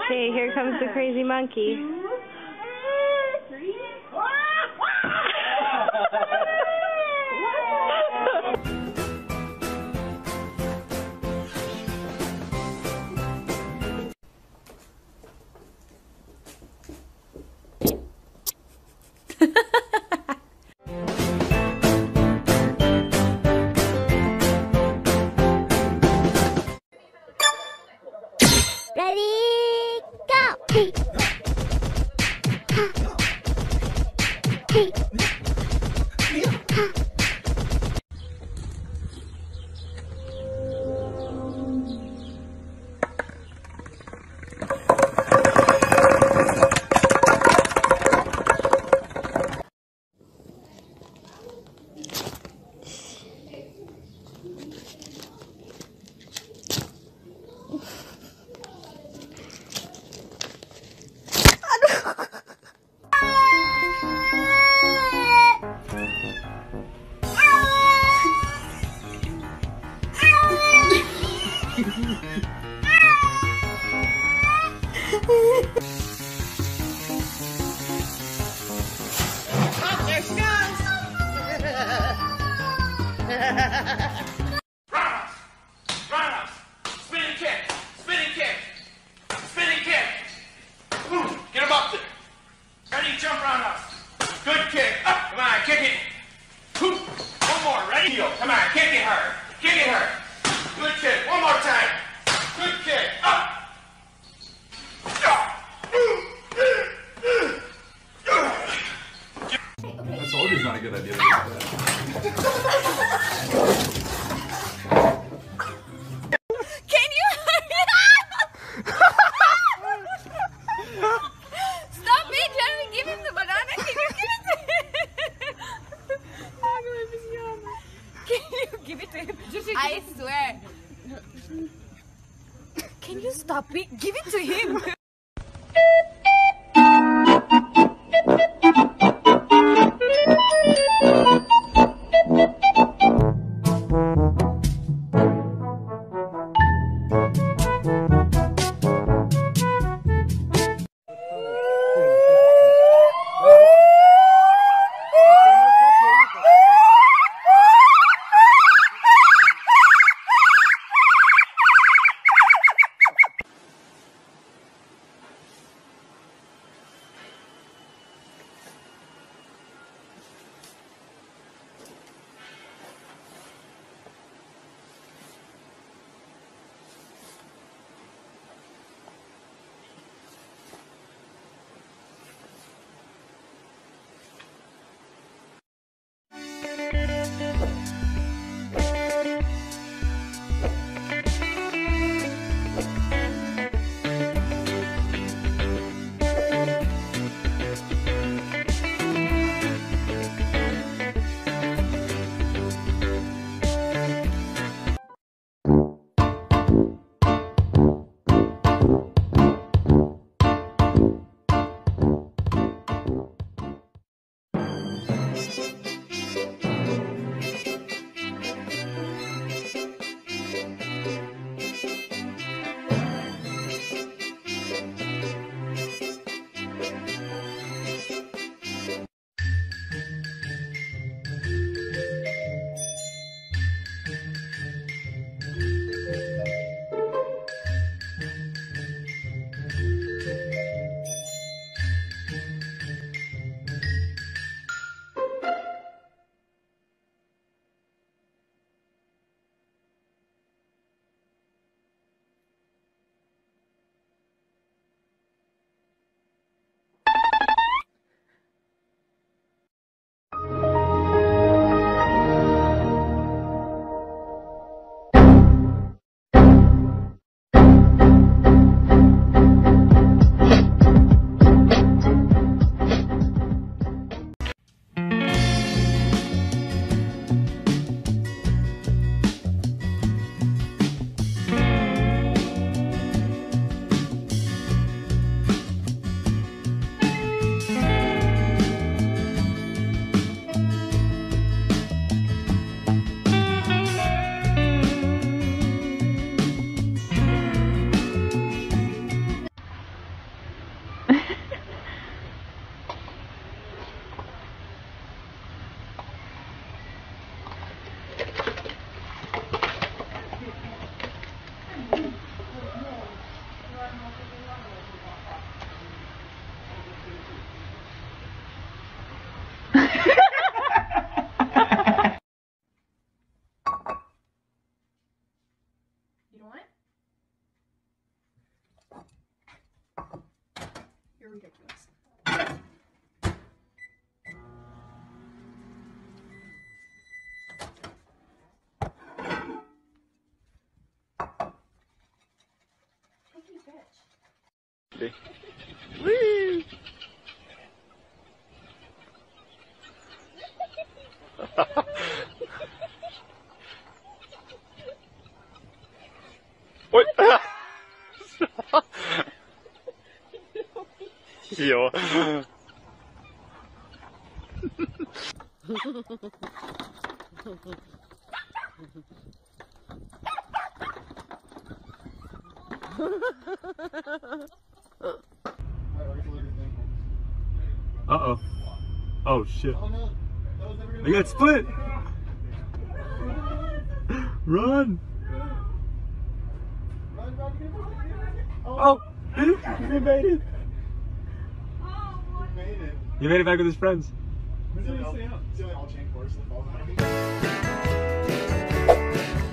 Okay, here comes the crazy monkey. Ready, go! There she goes! Roundhouse! Spinning kick! Spinning kick! Spinning kick! Get him up there! Ready, jump roundhouse! Good kick! Up! Come on, kick it! One more, ready? Come on, kick it hard! Kick it hard! Good kick! One more time! Good kick! Up! I told you it's not a good idea. Can you? Stop it! Trying to give him the banana. Can you give it to him? Can you give it to him? I swear. Can you stop it? Give it to him. ridiculous. Picky bitch. Whee! What? Yo. Uh-oh. Oh, shit. I got split! Run! Oh! He made it! He made it back with his friends. It's the only all chain course that falls out.